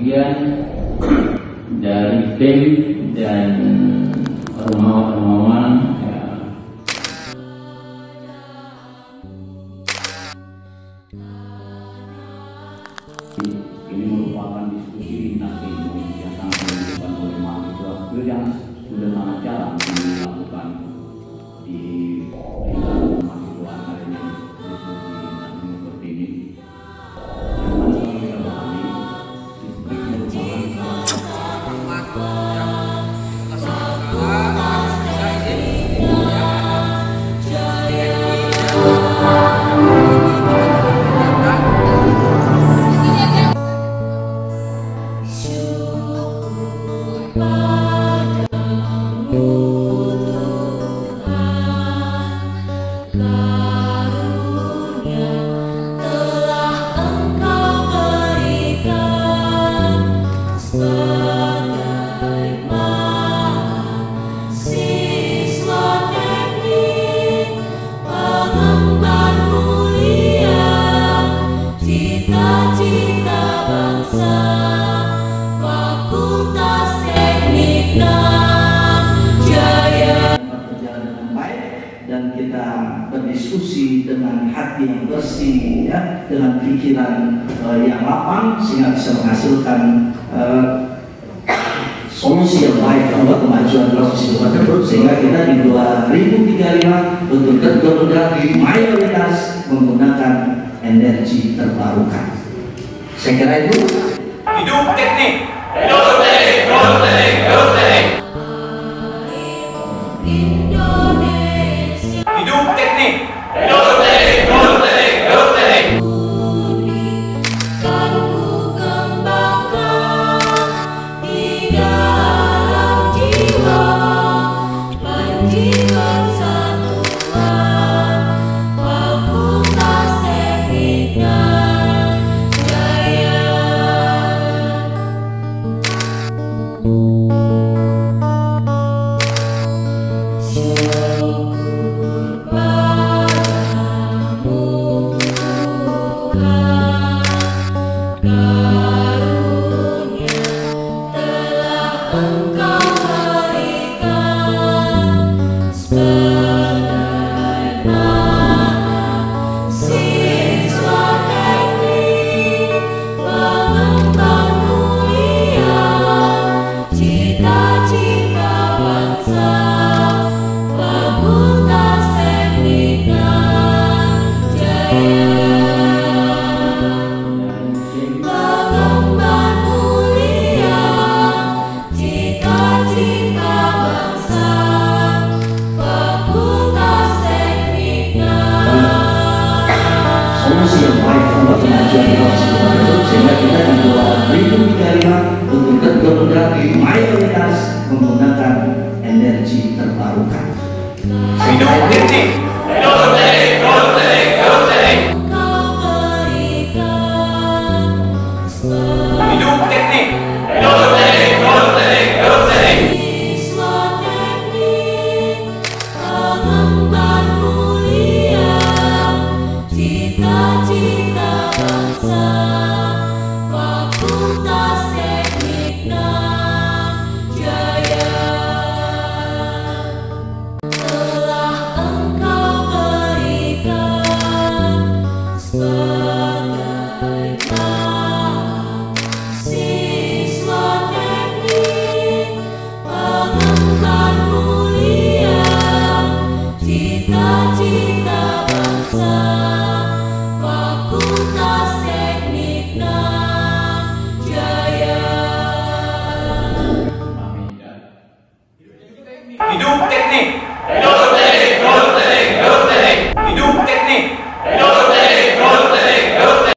kemudian dari BEM dan ormawa-ormawa ini merupakan diskusi lintas ilmu yang sangat dilakukan oleh mahasiswa yang sudah sangat jarang dilakukan di lingkungan mahasiswa adanya diskusi lintas ilmu seperti ini. Yang mana dan kita berdiskusi dengan hati yang bersih, ya, dengan pikiran yang lapang, sehingga bisa menghasilkan solusi yang baik untuk kemajuan proses kehidupan tersebut, sehingga kita di 2035 betul-betul mayoritas menggunakan energi terbarukan. Saya kira itu. Hidup teknik. Hidup teknik. Hidup teknik. Hidup teknik. Hidup teknik. Hidup teknik. Hidup teknik. Hidup teknik. Solusi yang baik untuk kemajuan proses kehidupan tersebut, sehingga kita di 2035 betul-betul mayoritas menggunakan energi terbarukan. Hidup teknik. Hidup teknik. Hidup teknik. Hidup teknik. Hidup teknik. Hidup teknik.